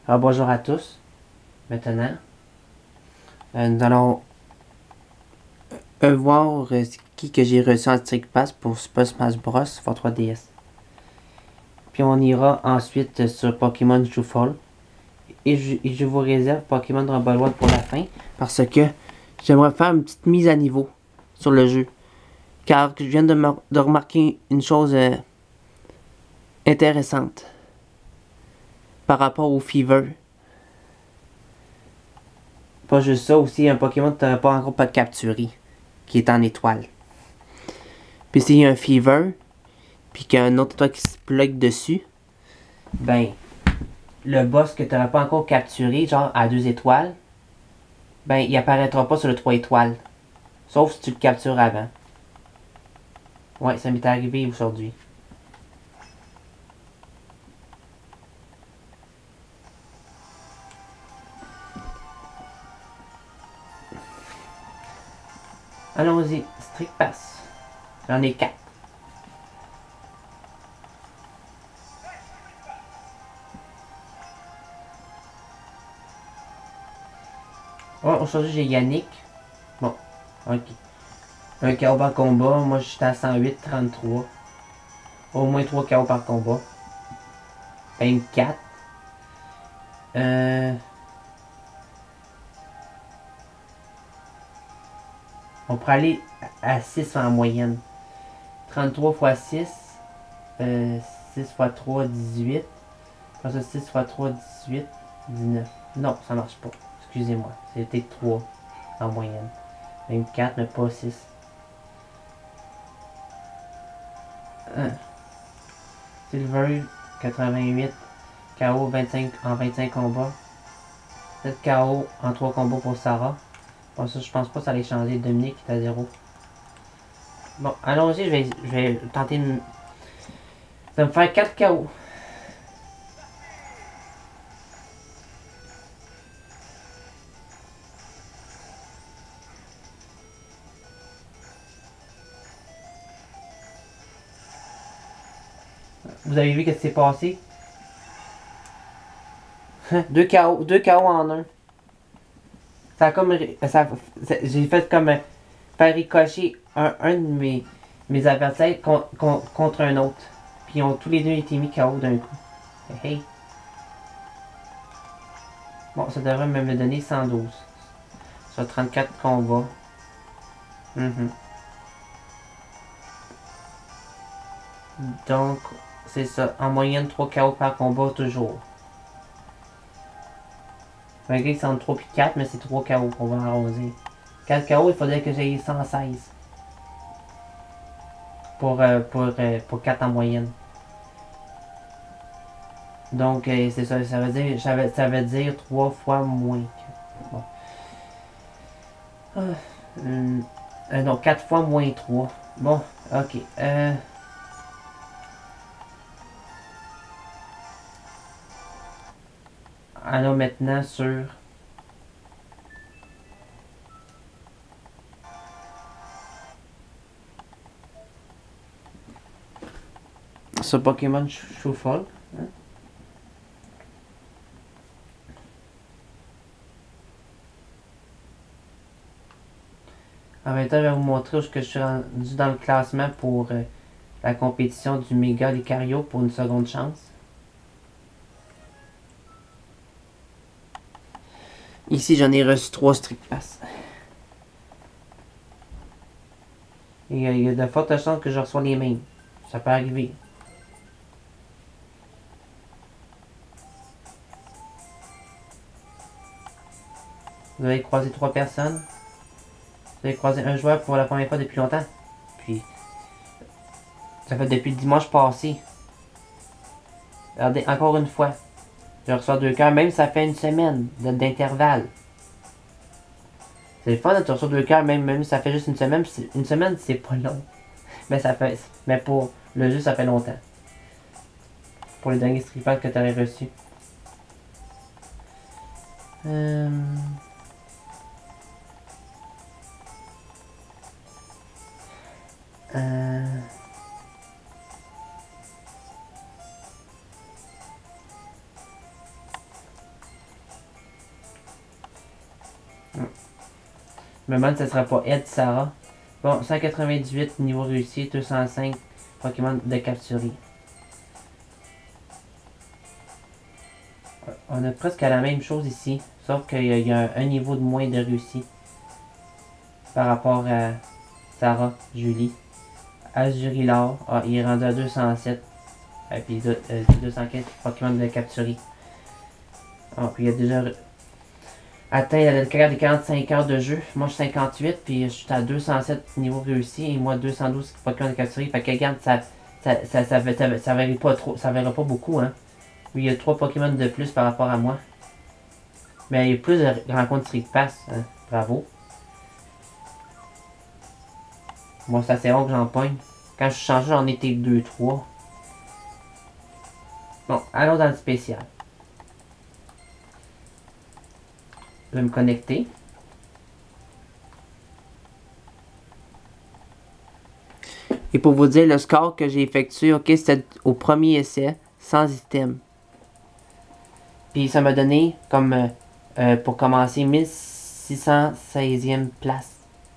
Alors bonjour à tous. Maintenant, nous allons voir qui que j'ai reçu en Street Pass pour Super Smash Bros. For 3DS. Puis on ira ensuite sur Pokémon Shuffle. Et je vous réserve Pokémon Rumble World pour la fin. Parce que j'aimerais faire une petite mise à niveau sur le jeu. Car je viens de remarquer une chose intéressante. Par rapport au Fever. Pas juste ça, aussi un Pokémon que tu n'aurais pas encore pas capturé. Qui est en étoile. Puis s'il y a un Fever, puis qu'il y a un autre étoile qui se plug dessus, ben, le boss que tu n'auras pas encore capturé, genre à 2 étoiles, ben, il apparaîtra pas sur le 3 étoiles. Sauf si tu le captures avant. Ouais, ça m'est arrivé aujourd'hui. Allons-y, Street Pass. J'en ai 4. Oh, aujourd'hui j'ai Yannick. Bon, ok. Un KO par combat, moi j'étais à 108-33. Au moins 3 KO par combat. 24. On pourrait aller à 6 en moyenne. 33 x 6. 6 x 3, 18. Après ça, 6 x 3, 18. 19. Non, ça marche pas. Excusez-moi. C'était 3 en moyenne. 24, mais pas 6. 1. Silver, 88. KO 25 en 25 combats. 7 KO en 3 combats pour Sarah. Bon, ça, je pense pas que ça allait changer. Dominique est à 0. Bon, allons-y, je vais tenter de me faire 4 KO. Vous avez vu ce qui s'est passé? 2 KO, 2 KO en 1. Ça a comme. J'ai fait comme faire ricocher un de mes adversaires contre un autre. Puis ils ont tous les deux été mis KO d'un coup. Hey. Bon, ça devrait me donner 112. Sur 34 combats. Donc, c'est ça. En moyenne, 3 KO par combat toujours. Malgré que c'est entre 3 et 4, mais c'est 3 KO qu'on va arroser. 4 KO, il faudrait que j'aille 116. Pour 4 en moyenne. Donc, c'est ça. Ça veut dire 3 fois moins. Bon. Non, 4 fois moins 3. Bon, ok. Allons maintenant sur Pokémon Shuffle. Hein? En même temps, je vais vous montrer où je suis rendu dans le classement pour la compétition du Méga Lucario pour une seconde chance. Ici, j'en ai reçu 3 Street Pass. Et il y a de fortes chances que je reçois les mêmes. Ça peut arriver. Vous avez croisé 3 personnes. Vous avez croisé un joueur pour la première fois depuis longtemps. Puis, ça fait depuis le dimanche passé. Regardez, encore une fois. Je reçois 2 cœurs, même si ça fait une semaine d'intervalle. C'est le fun de recevoir 2 cœurs, même si ça fait juste une semaine. Une semaine, c'est pas long. Mais pour le jeu, ça fait longtemps. Pour les derniers strippers que tu aurais reçus. Je me demande si ce sera pas Ed Sarah. Bon, 198 niveau réussi, 205 Pokémon de capturer. On a presque la même chose ici, sauf qu'il y a un niveau de moins de réussi par rapport à Sarah, Julie. Azurilor, il est rendu à 207. Et puis 215 Pokémon de capturer. Puis il a déjà atteint le carrière des 45 heures de jeu. Moi je suis 58, puis je suis à 207 niveau réussi, et moi 212 Pokémon de capturer. Fait que regarde, ça varie pas trop, ça varie pas beaucoup, hein. Oui, il y a 3 Pokémon de plus par rapport à moi. Mais il y a plus de rencontres Street Pass, hein. Bravo. Bon, c'est assez rare que j'en pogne. Quand je suis changé, j'en étais 2-3. Bon, allons dans le spécial. Je vais me connecter. Et pour vous dire le score que j'ai effectué, ok, c'était au premier essai, sans item. Puis ça m'a donné, comme pour commencer, 1616e place.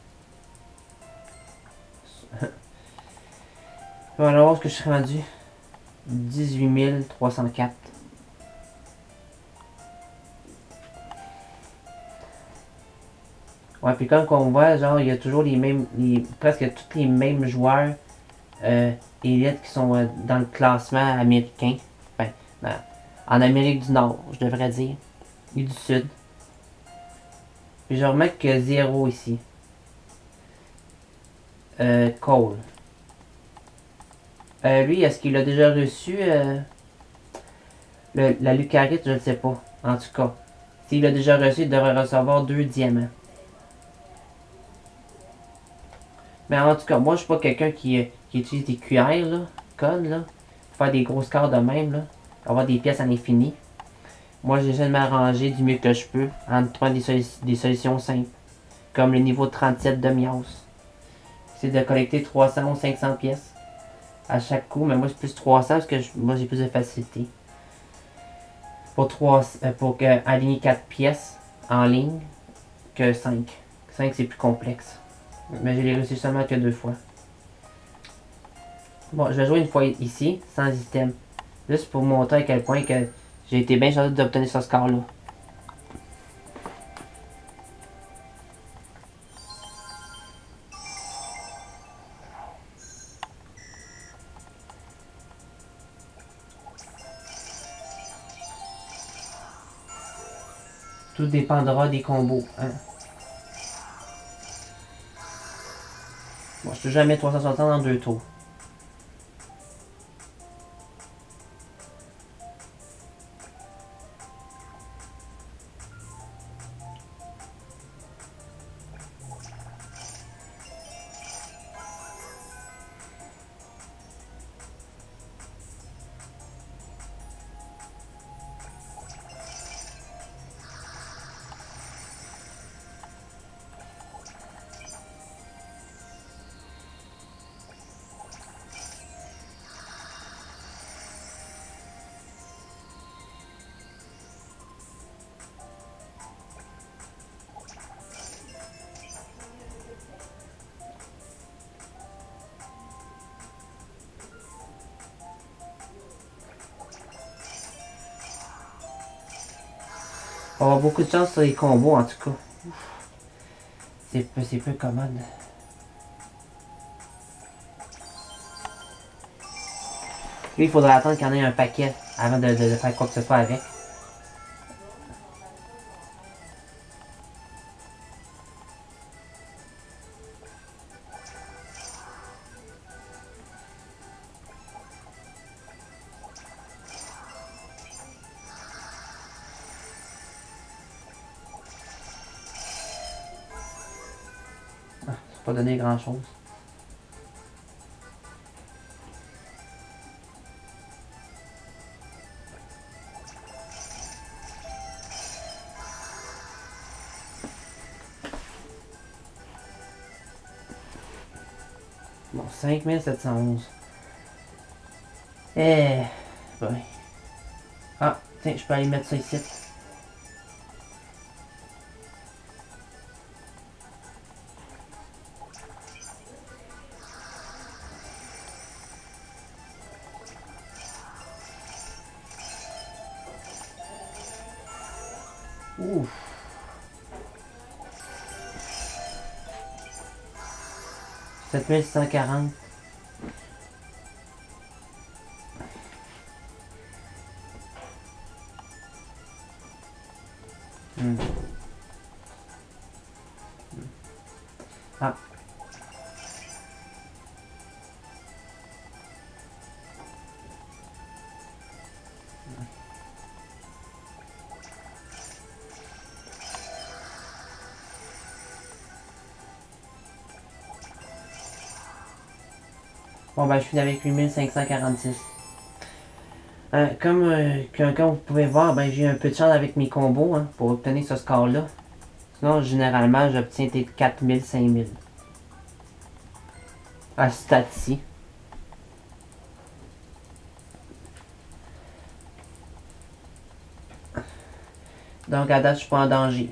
On va voir ce que je suis rendu. 18 304. Ouais, puis comme on voit, genre, il y a toujours les mêmes, presque tous les mêmes joueurs élites qui sont dans le classement américain. Enfin, en Amérique du Nord, je devrais dire. Et du Sud. Puis je remarque que 0 ici. Cole. Lui, est-ce qu'il a déjà reçu la Lucarite? Je ne sais pas. En tout cas, s'il l'a déjà reçu, il devrait recevoir 2 diamants. Mais en tout cas, moi, je suis pas quelqu'un qui utilise des cuillères, là, connes, là, pour faire des gros scores de même, là, avoir des pièces à l'infini. Moi, j'essaie de m'arranger du mieux que je peux en trouvant des solutions simples, comme le niveau 37 de Miaus. C'est de collecter 300 ou 500 pièces à chaque coup, mais moi, c'est plus 300 parce que moi, j'ai plus de facilité. Pour aligner 4 pièces en ligne que 5. 5, c'est plus complexe. Mais je l'ai réussi seulement que 2 fois. Bon, je vais jouer une fois ici, sans item. Juste pour montrer à quel point que j'ai été bien chanceux d'obtenir ce score-là. Tout dépendra des combos, hein. Bon, je peux jamais 360 en 2 tours. On va avoir beaucoup de chance sur les combos en tout cas. C'est peu commode. Lui, il faudra attendre qu'il y en ait un paquet avant de faire quoi que ce soit avec. Ah, ça pas donné grand chose. Bon, 5711. Eh, ben. Ah, tiens, je peux aller mettre ça ici. Ouf. Sept mille six cent quarante. Ah. Bon ben je finis avec 8546. Comme vous pouvez voir, ben j'ai un peu de chance avec mes combos hein, pour obtenir ce score-là. Sinon, généralement, j'obtiens des 4000, 5000. À ce stade-ci. Donc à date, je suis pas en danger.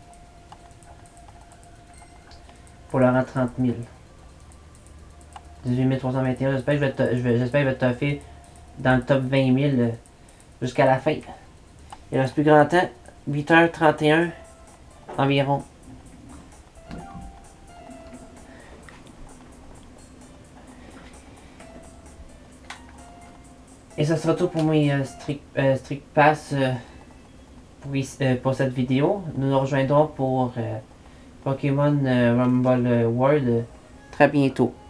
Pour le rang 30 000. 18 321. J'espère qu'il va te toffer dans le top 20 000 jusqu'à la fin. Il reste plus grand temps. 8h31 environ. Et ça sera tout pour mes Strict Pass pour cette vidéo. Nous nous rejoindrons pour Pokémon Rumble World très bientôt.